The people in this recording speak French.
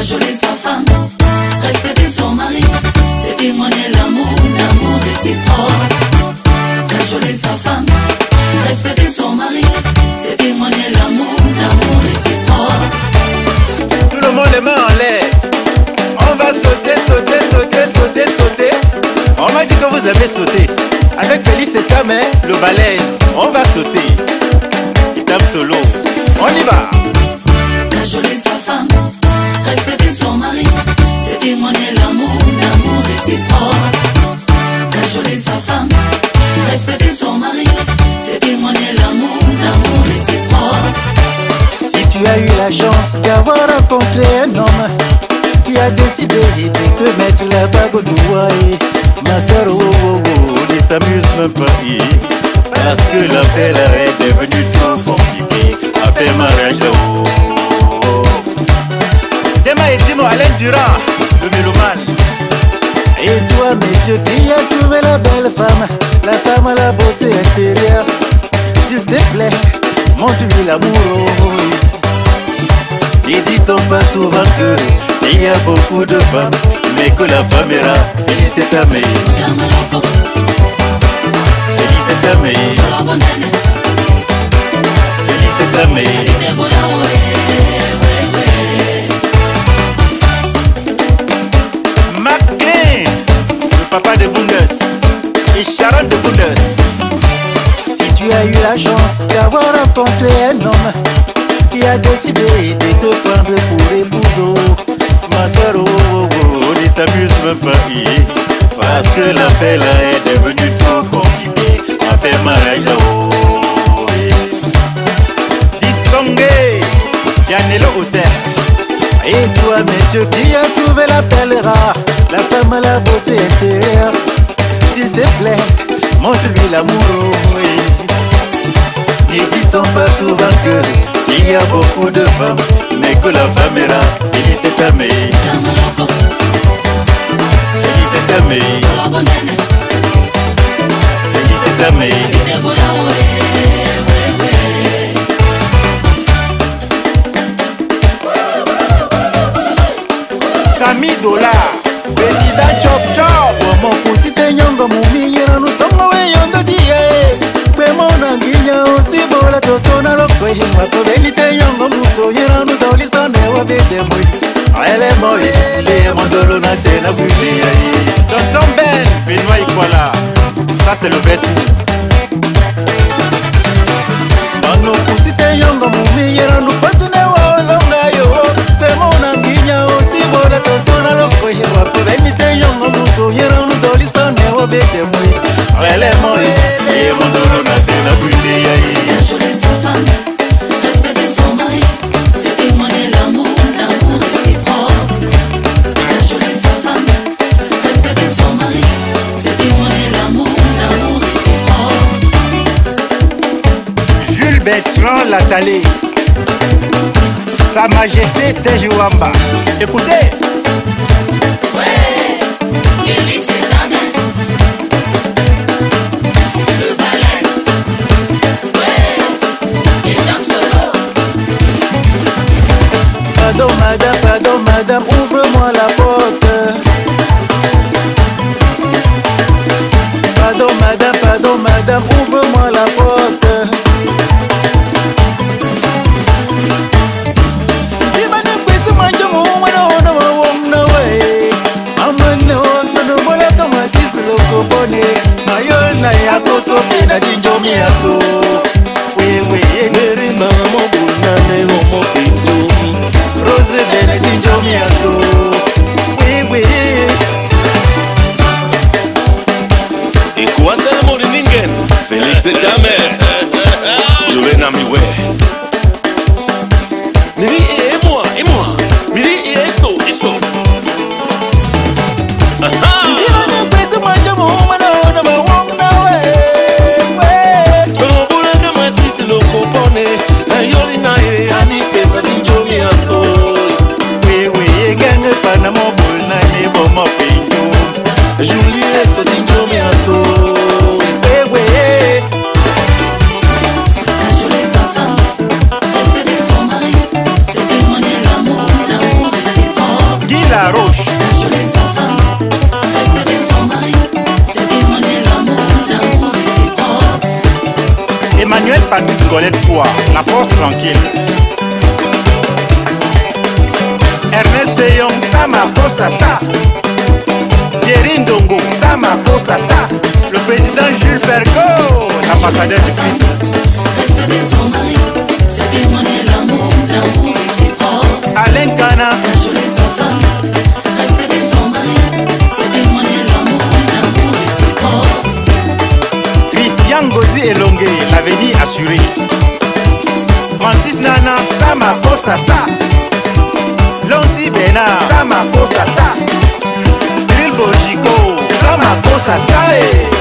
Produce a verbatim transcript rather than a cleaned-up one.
cajoler sa femme, respecter son mari, c'est témoigner l'amour, l'amour réciproque. Cajoler sa femme, respecter son mari, c'est témoigner l'amour, l'amour réciproque. Tout le monde les mains en l'air. On va sauter, sauter, sauter, sauter, sauter. On m'a dit que vous aimez sauter. Avec Félix et ta main, le balèze, on va sauter. Itam solo, on y va. Cajoler sa femme, respecter son mari, c'est témoigner l'amour, l'amour réciproque. Cajoler sa femme, respecter son mari, c'est témoigner l'amour, l'amour réciproque. Si tu as eu la chance d'avoir rencontré un homme qui a décidé de te mettre la bague au doigt, ma soeur, oh, oh, oh, ne t'amuse même pas, parce que l'affaire est devenue trop compliquée. Affaire mariage, oh, oh. Dema et Dimo Alain Durand, le mélomane. Et toi, monsieur, qui a trouvé la belle femme, la femme à la beauté intérieure, s'il te plaît, montre-lui l'amour. Et dit-on pas souvent que il y a beaucoup de femmes, mais que la femme est rare. Félix est ta mère. Félix est ta mère. Félix est ta mère. McCain, le papa de Bundes, et Sharon de Bundes. Si tu as eu la chance d'avoir rencontré un homme qui a décidé de te prendre pour épouse, ma soeur, oh, oh, oh, ne t'amuse même pas, parce que l'affaire là est devenue trop compliquée. Affaire mariage là, oh, Disongue, Yanelo Hôtel. Et toi, monsieur, qui a trouvé la perle rare, la femme à la beauté intérieure, s'il te plaît, montre-lui l'amour. Ne dit-on pas souvent que il y a beaucoup de femmes, mais que la femme est rare. Félix est ta mère. Félix est ta mère. Félix est ta mère. Sami Dollar, président Chop Chop. Mon petit nyongo mumi yera no songo we yondo die. Kwe mona nginya osibola to sona lo kwe himwa to benite nyongo muto yera no dolista ne wa bede moi. Ale moi le mondolo na tena buzi. Tonton Ben, Benoît Ikwala. Ça c'est le vrai tout. Ano kusite nyongo mumi yera no pasine wa longa yo. Kwe mona nginya osibola to sona lo kwe himwa to benite nyongo muto yera no dolista ne wa bede moi. Ale moi le mondolo na tena buzi. Cajoler sa femme, respecter son mari, c'est témoigner l'amour, l'amour réciproque. Cajoler sa femme, respecter son mari, c'est témoigner l'amour, l'amour réciproque. Jules Bertrand Latalé. Sa Majesté Serge Wamba. Écoutez. Ouais, Félix est ta mère. Le balèze. Ouais, et Tam solo. Pardon madame, pardon madame, ouvre-moi la porte. Pardon madame, pardon madame, ouvre-moi la porte. Si madame kwesi manje mu mwana ona wa wona we. Amane o sono bola tomati silo kopone. Mayona yako so pina jinjomi aso. We we neri mama buna ne mo pinto. Rose bene jinjomi aso. We we. Et quoi c'est le mot de Ningen? Félix c'est ta mère. Je vais n'amier. Miri et moi, et moi. Miri et eso, eso. Sono buona che mati se lo compone. Ayoli na e ani pesa di jomi aso. We we gange pana mo bulna ni bo mo pinto. Julie so di jomi aso. We we. Cajoler sa femme, Emmanuel Patrice Golette Foua, la force tranquille. Ernest Veillon, Sama Kosa Sa. Thierry Ndongo, Sama Kosa Sa. Le président Jules Bergo, l'ambassadeur du Christ. Respecter son mari, c'est témoigner l'amour, l'amour réciproque. Alain Kana, Cajoler sa femme, respecter son mari, c'est témoigner l'amour, l'amour réciproque. Christian Godi Elongue, l'avenir assuré. Francis Nana, Sama Kosa Sa. Lonsi Bernard, Sama Kosa Sa. Cyril Bojico, Sama Kosa Sa.